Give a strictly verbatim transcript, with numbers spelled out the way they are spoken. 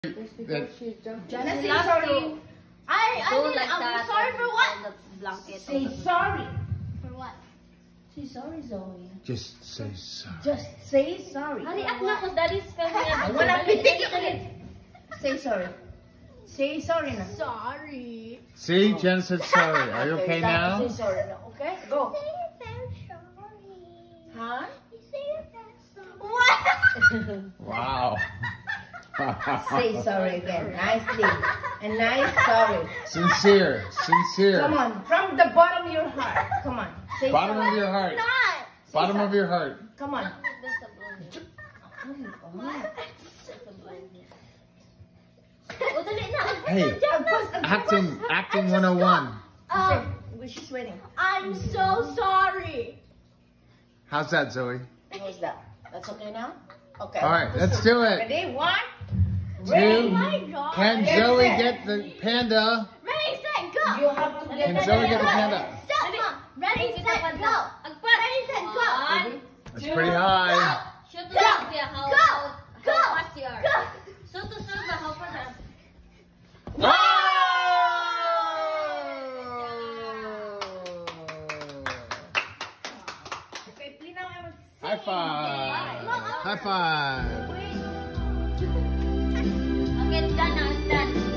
That, Jana, say sorry. I, I Don't didn't, like I'm that. sorry for what? The blanket. Say sorry. For what? Say sorry, Zoe. just say sorry. Just say sorry. Hurry up na, cause daddy's coming. I wanna pitik you ulit. Say sorry. Say sorry na. Sorry. See, Jen said sorry. Are you okay, stop. now? Say sorry now, okay? Go. Huh? What? Wow. Say sorry again. Nicely. And nice sorry. Sincere, sincere. Come on. From the bottom of your heart. Come on. Say Bottom sorry. of your heart. Not. Bottom Say of your heart. Come on. Hey, acting, acting one oh one. Um, she's waiting. I'm so sorry. How's that, Zoe? How's that? That's okay now? Okay. All right, let's do it. Ready? One. Two. Ready? Can Get Zoe set. get the panda? Ready, set, go. You have to get Can Zoe get the panda? Stop, Mom. Ready, set, go. Ready, set, go. Ready? That's pretty high. Shoot to Go. Sophia, how, Go. how, Go. how fast you are. Go. Shoot to Sophia, how fast. Oh! Okay, please now I will say. High five. High five. Okay, it's done now, it's done.